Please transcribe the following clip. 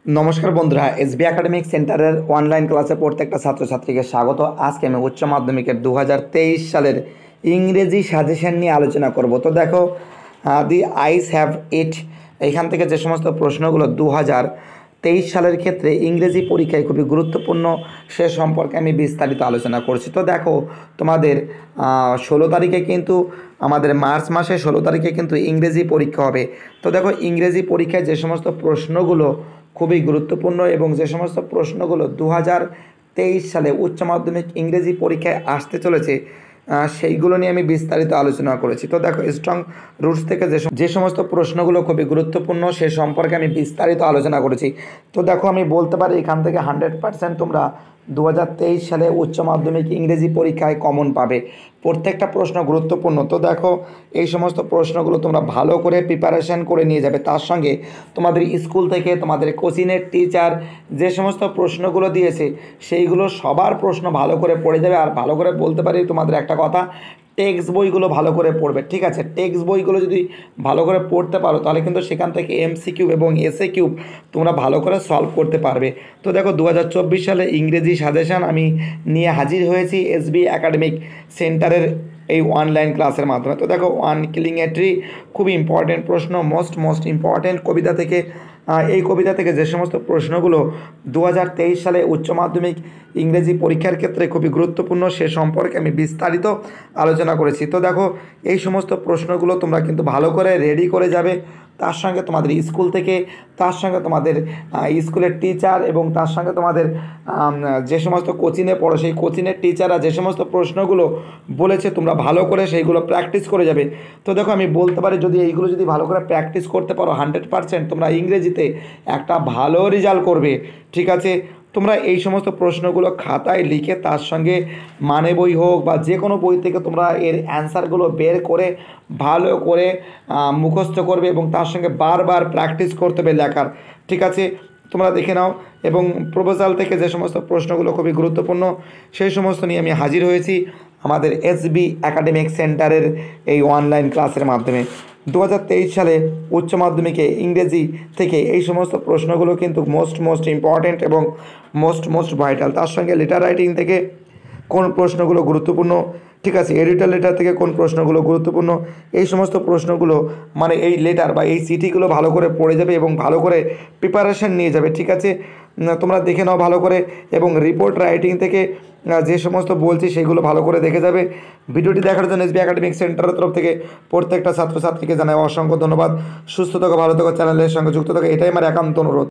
নমস্কার বন্ধুরা, SB academic সেন্টারের অনলাইন ক্লাসে প্রত্যেকটা ছাত্রছাত্রীকে স্বাগত। আজকে আমি উচ্চ মাধ্যমিকের 2023 সালের ইংরেজি সাজেশন নিয়ে আলোচনা করব। তো দেখো, দি আইস হ্যাভ ইট, এখান থেকে যে সমস্ত প্রশ্নগুলো 2023 সালের ক্ষেত্রে ইংরেজি পরীক্ষায় খুবই গুরুত্বপূর্ণ সে সম্পর্কে আমি বিস্তারিত আলোচনা করছি। তো দেখো, তোমাদের 16 তারিখে কিন্তু আমাদের মার্চ মাসে 16 তারিখে কিন্তু ইংরেজি পরীক্ষা হবে। তো দেখো, ইংরেজি পরীক্ষায় যে সমস্ত প্রশ্নগুলো খুবই গুরুত্বপূর্ণ এবং যে সমস্ত প্রশ্নগুলো 2023 সালে উচ্চ মাধ্যমিক ইংরেজি পরীক্ষায় আসতে চলেছে সেইগুলো নিয়ে আমি বিস্তারিত আলোচনা করেছি। তো দেখো, স্ট্রং রুটস থেকে যে সমস্ত প্রশ্নগুলো খুবই গুরুত্বপূর্ণ সে সম্পর্কে আমি বিস্তারিত আলোচনা করেছি। তো দেখো, আমি বলতে পারি এখান থেকে 100% তোমরা 2023 সালে উচ্চ মাধ্যমিক ইংরেজি পরীক্ষায় কমন পাবে। প্রত্যেকটা প্রশ্ন গুরুত্বপূর্ণ। তো দেখো, এই সমস্ত প্রশ্নগুলো তোমরা ভালো করে প্রিপারেশান করে নিয়ে যাবে। তার সঙ্গে তোমাদের স্কুল থেকে তোমাদের কোচিংয়ের টিচার যে সমস্ত প্রশ্নগুলো দিয়েছে সেইগুলো সবার প্রশ্ন ভালো করে পড়ে যাবে। আর ভালো করে বলতে পারি তোমাদের একটা কথা, টেক্সট বইগুলো ভালো করে পড়বে, ঠিক আছে? টেক্সট বইগুলো যদি ভালো করে পড়তে পারো তাহলে কিন্তু সেখান থেকে এমসিকিউ এবং এসএ কিউ তোমরা ভালো করে সলভ করতে পারবে। তো দেখো, 2024 সালে ইংরেজি সাজেশান আমি নিয়ে হাজির হয়েছি এসবি একাডেমিক সেন্টারের এই অনলাইন ক্লাসের মাধ্যমে। তো দেখো, ওয়ান কিলিং এ ট্রি খুবই ইম্পর্টেন্ট প্রশ্ন, মোস্ট ইম্পর্টেন্ট কবিতা থেকে। এই কবিতা থেকে যে সমস্ত প্রশ্নগুলো 2023 সালে উচ্চ মাধ্যমিক ইংরেজি পরীক্ষার ক্ষেত্রে খুবই গুরুত্বপূর্ণ সে সম্পর্কে আমি বিস্তারিত আলোচনা করেছি। তো দেখো, এই সমস্ত প্রশ্নগুলো তোমরা কিন্তু ভালো করে রেডি করে যাবে। তার সঙ্গে তোমাদের স্কুল থেকে, তার সঙ্গে তোমাদের স্কুলের টিচার এবং তার সঙ্গে তোমাদের যে সমস্ত কোচিংয়ে পড়ো সেই কোচিংয়ের টিচাররা যে সমস্ত প্রশ্নগুলো বলেছে তোমরা ভালো করে সেইগুলো প্র্যাকটিস করে যাবে। তো দেখো, আমি বলতে পারি যদি এইগুলো যদি ভালো করে প্র্যাকটিস করতে পারো 100% তোমরা ইংরেজিতে একটা ভালো রেজাল্ট করবে, ঠিক আছে? তোমরা এই সমস্ত প্রশ্নগুলো খাতায় লিখে তার সঙ্গে মানে বই হোক বা যে কোনো বই থেকে তোমরা এর অ্যান্সারগুলো বের করে ভালো করে মুখস্থ করবে এবং তার সঙ্গে বারবার প্র্যাকটিস করতে হবে লেখার, ঠিক আছে? তোমরা দেখে নাও। এবং প্রপোজাল থেকে যে সমস্ত প্রশ্নগুলো খুবই গুরুত্বপূর্ণ সেই সমস্ত নিয়ে আমি হাজির হয়েছি আমাদের এসবি একাডেমিক সেন্টারের এই অনলাইন ক্লাসের মাধ্যমে। 2023 সালে উচ্চ মাধ্যমিকে ইংরেজি থেকে এই সমস্ত প্রশ্নগুলো কিন্তু মোস্ট ইম্পর্ট্যান্ট এবং মোস্ট ভাইটাল। তার সঙ্গে লেটার রাইটিং থেকে কোন প্রশ্নগুলো গুরুত্বপূর্ণ, ঠিক আছে? এডিটর লেটার থেকে কোন প্রশ্নগুলো গুরুত্বপূর্ণ, এই সমস্ত প্রশ্নগুলো মানে এই লেটার বা এই চিঠিগুলো ভালো করে পড়ে যাবে এবং ভালো করে প্রিপারেশন নিয়ে যাবে, ঠিক আছে? তোমরা দেখে নাও ভালো করে। এবং রিপোর্ট রাইটিং থেকে যে সমস্ত বলছি সেগুলো ভালো করে দেখে যাবে। ভিডিওটি দেখার জন্য এসবি একাডেমিক সেন্টারের তরফ থেকে প্রত্যেকটা ছাত্রছাত্রীকে জানাই অসংখ্য ধন্যবাদ। সুস্থ থাকো, ভালো থাকো, চ্যানেলের সঙ্গে যুক্ত থাকো, এটাই আমার একান্ত অনুরোধ।